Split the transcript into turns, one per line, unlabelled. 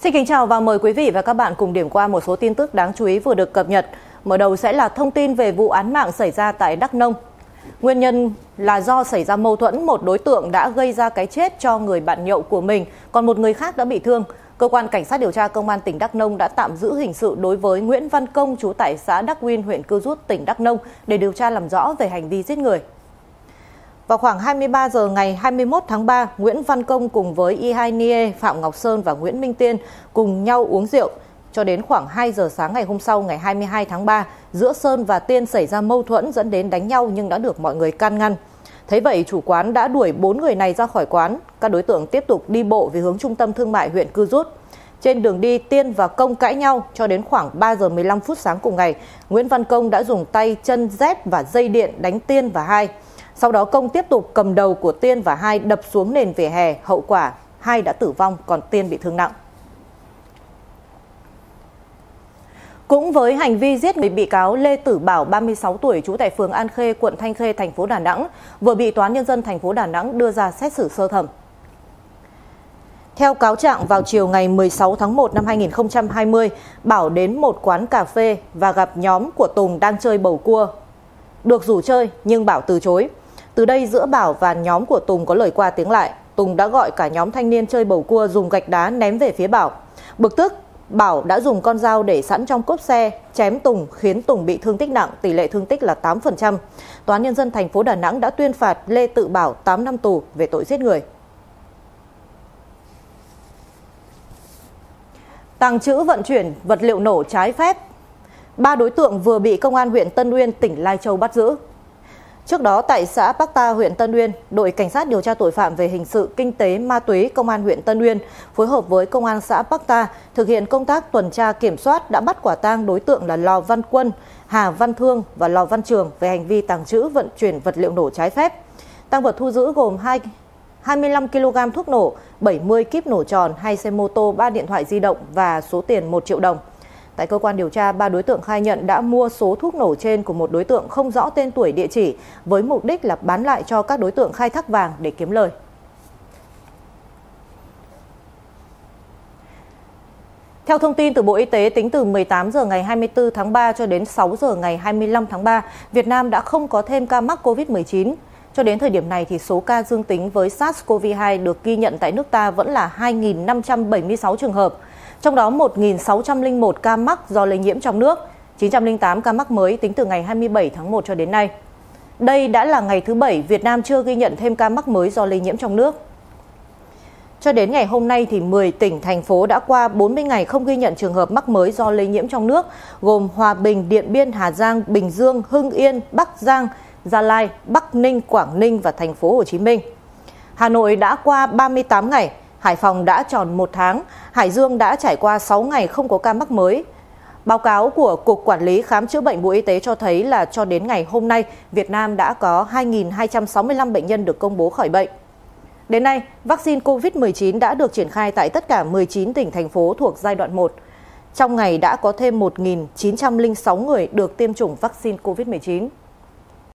Xin kính chào và mời quý vị và các bạn cùng điểm qua một số tin tức đáng chú ý vừa được cập nhật. Mở đầu sẽ là thông tin về vụ án mạng xảy ra tại Đắk Nông. Nguyên nhân là do xảy ra mâu thuẫn, một đối tượng đã gây ra cái chết cho người bạn nhậu của mình, còn một người khác đã bị thương. Cơ quan Cảnh sát điều tra Công an tỉnh Đắk Nông đã tạm giữ hình sự đối với Nguyễn Văn Công, trú tại xã Đắk Nguyên, huyện Cư Rút, tỉnh Đắk Nông để điều tra làm rõ về hành vi giết người. Vào khoảng 23 giờ ngày 21 tháng 3, Nguyễn Văn Công cùng với Y Hai Nie, Phạm Ngọc Sơn và Nguyễn Minh Tiên cùng nhau uống rượu. Cho đến khoảng 2 giờ sáng ngày hôm sau, ngày 22 tháng 3, giữa Sơn và Tiên xảy ra mâu thuẫn dẫn đến đánh nhau nhưng đã được mọi người can ngăn. Thấy vậy, chủ quán đã đuổi 4 người này ra khỏi quán. Các đối tượng tiếp tục đi bộ về hướng trung tâm thương mại huyện Cư Rút. Trên đường đi, Tiên và Công cãi nhau cho đến khoảng 3 giờ 15 phút sáng cùng ngày. Nguyễn Văn Công đã dùng tay, chân, dép và dây điện đánh Tiên và Hai. Sau đó Công tiếp tục cầm đầu của Tiên và Hai đập xuống nền vỉa hè, hậu quả Hai đã tử vong, còn Tiên bị thương nặng. Cũng với hành vi giết người, bị cáo Lê Tử Bảo, 36 tuổi, trú tại phường An Khê, quận Thanh Khê, thành phố Đà Nẵng, vừa bị Tòa án Nhân dân thành phố Đà Nẵng đưa ra xét xử sơ thẩm. Theo cáo trạng, vào chiều ngày 16 tháng 1 năm 2020, Bảo đến một quán cà phê và gặp nhóm của Tùng đang chơi bầu cua. Được rủ chơi nhưng Bảo từ chối. Từ đây giữa Bảo và nhóm của Tùng có lời qua tiếng lại. Tùng đã gọi cả nhóm thanh niên chơi bầu cua dùng gạch đá ném về phía Bảo. Bực tức, Bảo đã dùng con dao để sẵn trong cốp xe chém Tùng, khiến Tùng bị thương tích nặng, tỷ lệ thương tích là 8%. Tòa án Nhân dân thành phố Đà Nẵng đã tuyên phạt Lê Tự Bảo 8 năm tù về tội giết người. Tàng trữ vận chuyển vật liệu nổ trái phép, 3 đối tượng vừa bị Công an huyện Tân Uyên, tỉnh Lai Châu bắt giữ. Trước đó tại xã Bắc Ta, huyện Tân Uyên, đội cảnh sát điều tra tội phạm về hình sự, kinh tế, ma túy Công an huyện Tân Uyên phối hợp với Công an xã Bắc Ta thực hiện công tác tuần tra kiểm soát đã bắt quả tang đối tượng là Lò Văn Quân, Hà Văn Thương và Lò Văn Trường về hành vi tàng trữ vận chuyển vật liệu nổ trái phép. Tang vật thu giữ gồm 25 kg thuốc nổ, 70 kíp nổ tròn, 2 xe mô tô, 3 điện thoại di động và số tiền 1 triệu đồng. Tại cơ quan điều tra, 3 đối tượng khai nhận đã mua số thuốc nổ trên của một đối tượng không rõ tên tuổi, địa chỉ với mục đích là bán lại cho các đối tượng khai thác vàng để kiếm lời. Theo thông tin từ Bộ Y tế, tính từ 18 giờ ngày 24 tháng 3 cho đến 6 giờ ngày 25 tháng 3, Việt Nam đã không có thêm ca mắc COVID-19. Cho đến thời điểm này, thì số ca dương tính với SARS-CoV-2 được ghi nhận tại nước ta vẫn là 2.576 trường hợp. Trong đó 1.601 ca mắc do lây nhiễm trong nước, 908 ca mắc mới tính từ ngày 27 tháng 1 cho đến nay. Đây đã là ngày thứ 7 Việt Nam chưa ghi nhận thêm ca mắc mới do lây nhiễm trong nước. Cho đến ngày hôm nay, thì 10 tỉnh, thành phố đã qua 40 ngày không ghi nhận trường hợp mắc mới do lây nhiễm trong nước, gồm Hòa Bình, Điện Biên, Hà Giang, Bình Dương, Hưng Yên, Bắc Giang, Gia Lai, Bắc Ninh, Quảng Ninh và thành phố Hồ Chí Minh. Hà Nội đã qua 38 ngày, Hải Phòng đã tròn 1 tháng, Hải Dương đã trải qua 6 ngày không có ca mắc mới. Báo cáo của Cục Quản lý Khám chữa bệnh Bộ Y tế cho thấy là cho đến ngày hôm nay, Việt Nam đã có 2.265 bệnh nhân được công bố khỏi bệnh. Đến nay, vaccine COVID-19 đã được triển khai tại tất cả 19 tỉnh, thành phố thuộc giai đoạn 1. Trong ngày đã có thêm 1.906 người được tiêm chủng vaccine COVID-19.